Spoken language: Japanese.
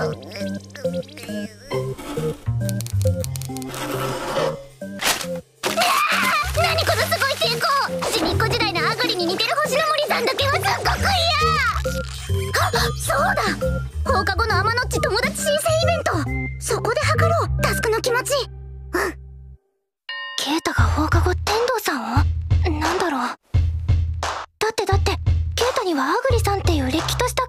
何このすごい成功。ちびっこ時代のアグリに似てる星の森さんだけはすっごく嫌。あ、そうだ、放課後の天のっち友達申請イベント、そこで測ろう、タスクの気持ち。うん。ケイタが放課後天童さんを、なんだろう。だってケイタにはアグリさんっていうれっきとした